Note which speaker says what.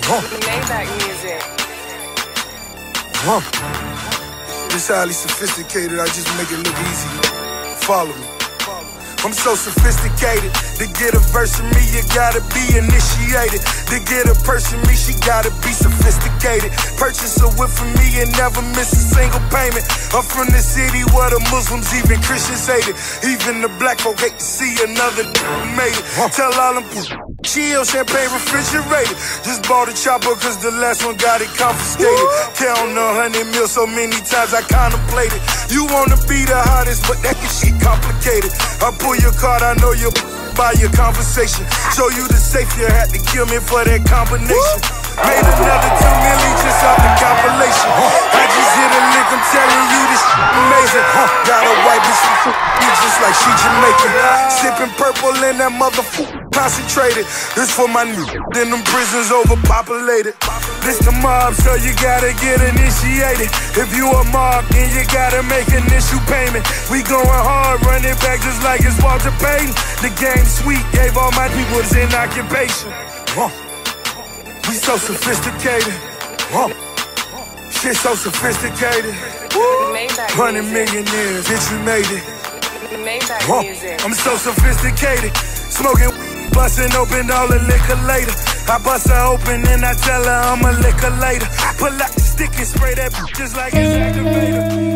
Speaker 1: Maybach music.
Speaker 2: This highly sophisticated, I just make it look easy. Follow me. I'm so sophisticated. To get a verse from me, you gotta be initiated. To get a person me, she gotta be sophisticated. Purchase a whip from me and never miss a single payment. I'm from the city where the Muslims, even Christians hate it. Even the black folk hate to see another made it. Tell all them chill, champagne refrigerated. Just bought a chopper cause the last one got it confiscated. Count 100 mil so many times I contemplated. You wanna be the hottest, but that shit complicated. I pull your card, I know you'll buy your conversation. Show you the safe, you had to kill me for that combination. Made another 2 million just off the compilation. I just hit a lick, I'm telling you this shit amazing. Got a white bitch just like she Jamaican. Sipping purple in that motherfucker concentrated. This for my new in them prisons overpopulated. This the mob, so you gotta get initiated. If you a mob, then you gotta make an issue payment. We going hard, run it back just like it's Walter Payton. The game sweet, gave all my people in occupation. We so sophisticated. Shit so sophisticated. 100 millionaires, bitch, we made it.
Speaker 1: Maybach music.
Speaker 2: I'm so sophisticated. Smoking, busting open all the liquor later. I bust her open and I tell her I'm a liquor later. Pull out the stick and spray that just like it's activator.